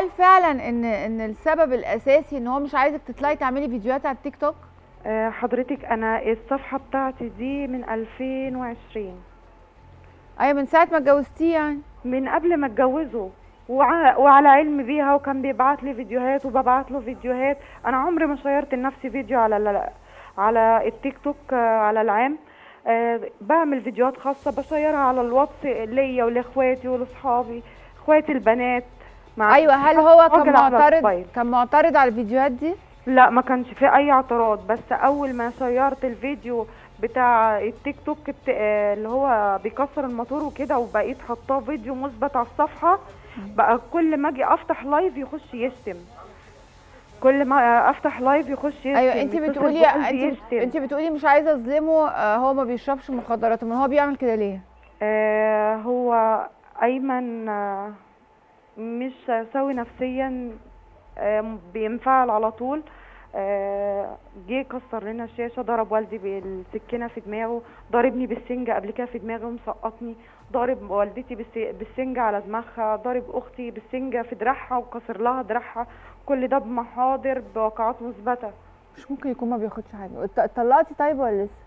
هل فعلا ان السبب الاساسي ان هو مش عايزك تطلعي تعملي فيديوهات على التيك توك؟ حضرتك انا الصفحة بتاعتي دي من 2020. ايوه، من ساعه ما اتجوزتيه يعني. من قبل ما اتجوزه، وعلى علم بيها، وكان بيبعت لي فيديوهات وببعت له فيديوهات. انا عمري ما شيرت لنفسي فيديو على التيك توك على العام. بعمل فيديوهات خاصة بشيرها على الواتس ليا ولاخواتي ولاصحابي، اخواتي البنات. مع ايوه، هل هو كان راجل على معترض الموبايل. كان معترض على الفيديوهات دي؟ لا، ما كانش في اي اعتراض، بس اول ما شيرت الفيديو بتاع التيك توك اللي هو بيكسر الموتور وكده، وبقيت حطاه فيديو مثبت على الصفحة، بقى كل ما اجي افتح لايف يخش يشتم. كل ما افتح لايف يخش يشتم. ايوه، انت بتقولي مش عايزه اظلمه. هو ما بيشربش مخدرات، امال هو بيعمل كده ليه؟ هو ايمن مش سوي نفسيا. بينفعل على طول. جه كسر لنا الشاشه، ضرب والدي بالسكينه في دماغه، ضاربني بالسنجه قبل كده في دماغي ومسقطني، ضارب والدتي بالسنجه على دماغها، ضارب اختي بالسنجه في دراعها وكسر لها دراعها. كل ده بمحاضر بواقعات مثبته. مش ممكن يكون ما بياخدش حاجه. اتطلقتي طيب ولا لسه؟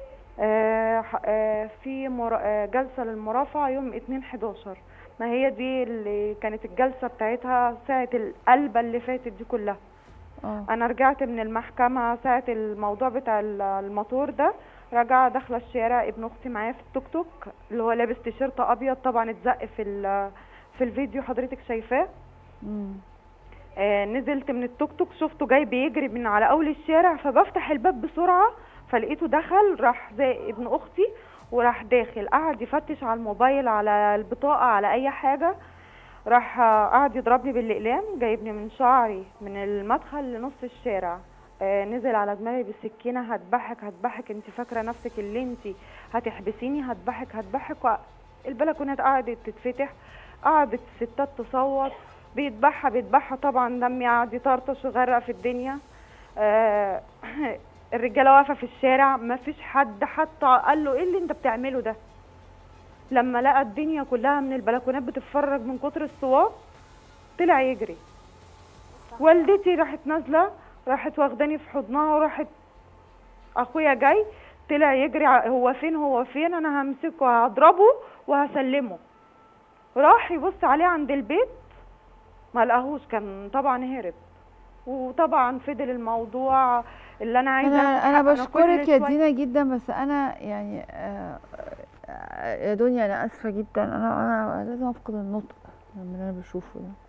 في جلسه للمرافعه يوم 2/11. ما هي دي اللي كانت الجلسه بتاعتها ساعه القلبه اللي فاتت دي كلها. انا رجعت من المحكمه ساعه الموضوع بتاع الموتور ده، راجعه داخله الشارع، ابن اختي معايا في التوك توك اللي هو لابس تيشيرت ابيض، طبعا اتزق في الفيديو حضرتك شايفاه. نزلت من التوك توك، شفته جاي بيجري من على اول الشارع، فبفتح الباب بسرعه، فلقيته دخل، راح زي ابن اختي وراح داخل، قعد يفتش على الموبايل، على البطاقه، على اي حاجه. راح قعد يضربني بالاقلام، جايبني من شعري من المدخل لنص الشارع. نزل على دماغي بالسكينه، هذبحك هذبحك، انت فاكره نفسك اللي انت هتحبسيني، هذبحك هذبحك. البلكونات قعدت تتفتح، قعدت الستات تصوت، بيذبحها بيذبحها، طبعا دمي قعد يطرطش وغرق في الدنيا. الرجاله واقفه في الشارع، ما فيش حد حتى قال له ايه اللي انت بتعمله ده. لما لقى الدنيا كلها من البلكونات بتتفرج من كتر الصوات، طلع يجري. والدتي راحت نازله، راحت واخداني في حضنها، وراحت اخويا جاي، طلع يجري، هو فين هو فين، انا همسكه هضربه وهسلمه. راح يبص عليه عند البيت، ما لقاهوش، كان طبعا هرب. وطبعا فضل الموضوع اللي انا عايزه. انا بشكرك يا دينا جدا، بس انا يعني يا دنيا انا اسفه جدا، انا لازم افقد النطق من اللي انا بشوفه ده.